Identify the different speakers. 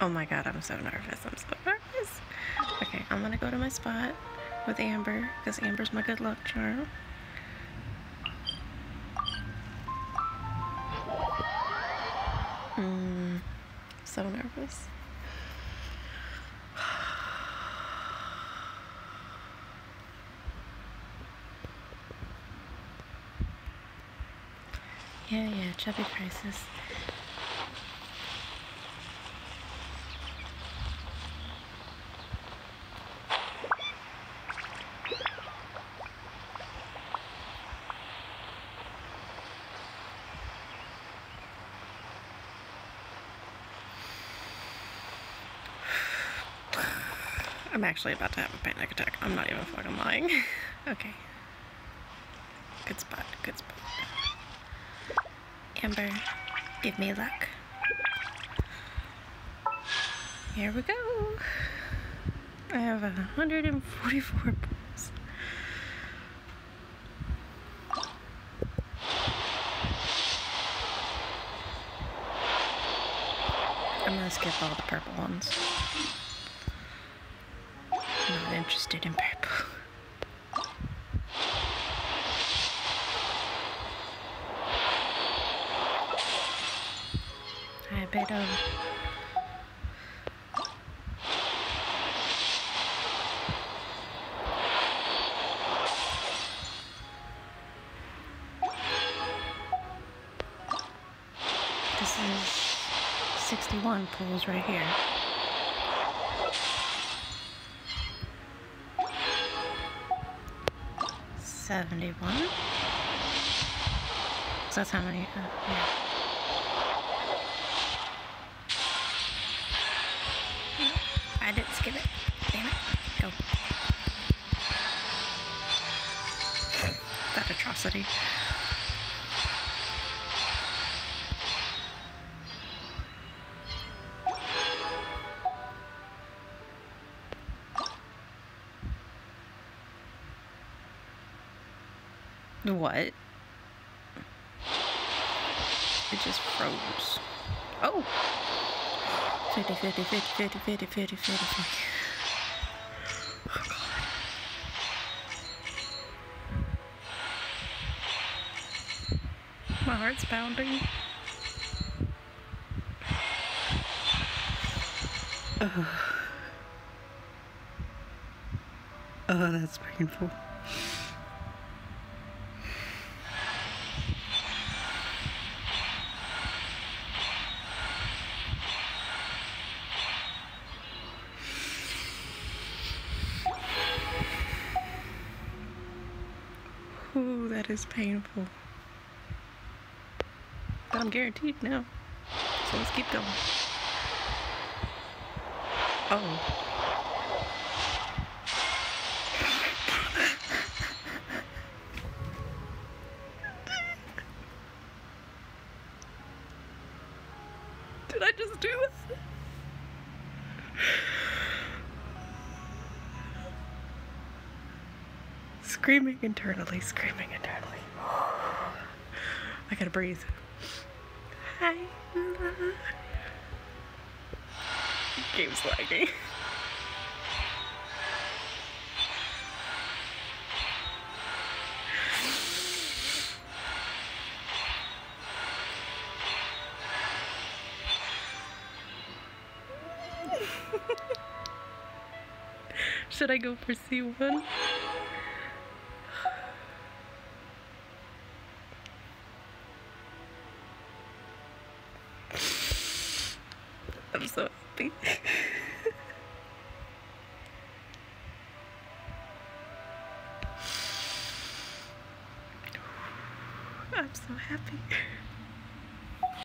Speaker 1: Oh my god, I'm so nervous. I'm so nervous. Okay, I'm gonna go to my spot with Amber, because Amber's my good luck charm. So nervous. Yeah, chubby crisis. I'm actually about to have a panic attack. I'm not even fucking lying. Okay. Good spot, good spot. Amber, give me luck. Here we go. I have 144 pulls. I'm gonna skip all the purple ones. I'm not interested in purple. I bet this is 61 pulls right here. $71. So that's how many, yeah. I didn't skip it. Damn it. Go. That atrocity. What? It just froze. Oh! 50, 50, 50, 50, 50, 50, 50, 50. Oh, God. My heart's pounding. Oh, that's painful. Ooh, that is painful. But I'm guaranteed now. So let's keep going. Oh. Did I just do this? Screaming internally, screaming internally. I gotta breathe. Hi, Eula. Game's lagging. Should I go for C1? I'm so happy. I'm so happy.